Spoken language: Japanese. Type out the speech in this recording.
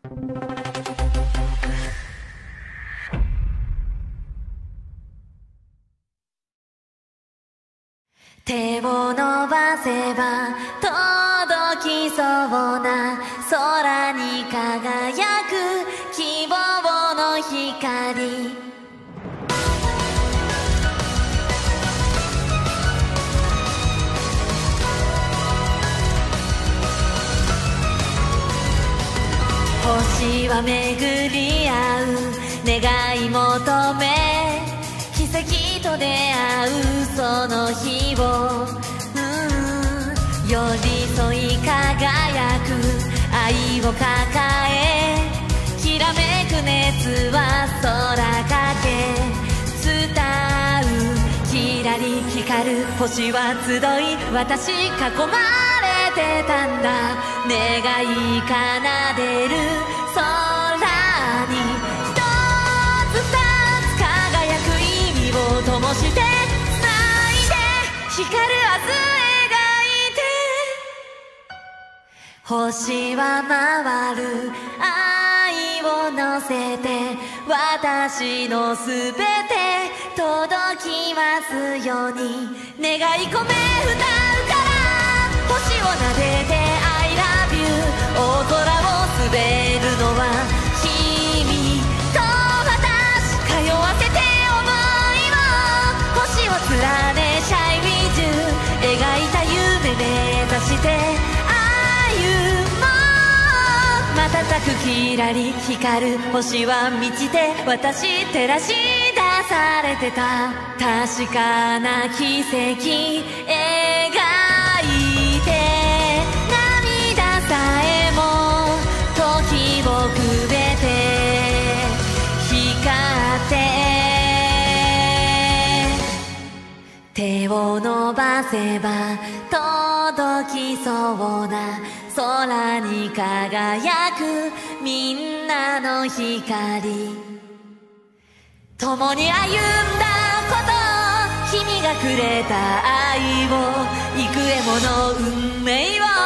手を伸ばせば届きそうな空に輝く希望の光、星は巡り合う願い求め、奇跡と出会うその日を、寄り添い輝く愛を抱え、きらめく熱は空かけ伝う、きらり光る星は集い私囲まれてたんだ、願い奏でる空に一つ二つ輝く意味を灯して繋いで光る明日描いて、星は回る愛を乗せて私のすべて届きますように願い込め歌うから、星を撫でて I love you、 大空を滑るのは君と私、通わせて想いを星を連ね Shine with you、 描いた夢目指して歩もう、瞬くきらり光る星は満ちて私照らし出されてた、確かな奇跡描いて、涙さえも時をくべて光って、手を伸ばせば届きそうな空に輝くみんなの光、共に歩んだこと、君がくれた愛を幾重もの運命を